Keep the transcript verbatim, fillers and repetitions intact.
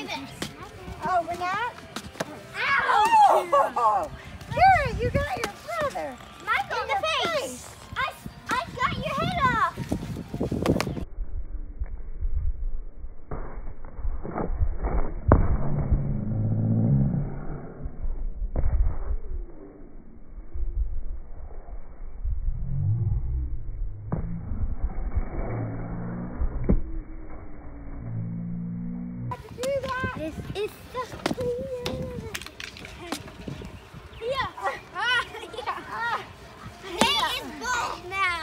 Oh, we're not? Ow! Kara, you got your brother. Michael, in the face. face. I, I got your head off. This is the yeah. Ah, yeah. Ah. Today is both now.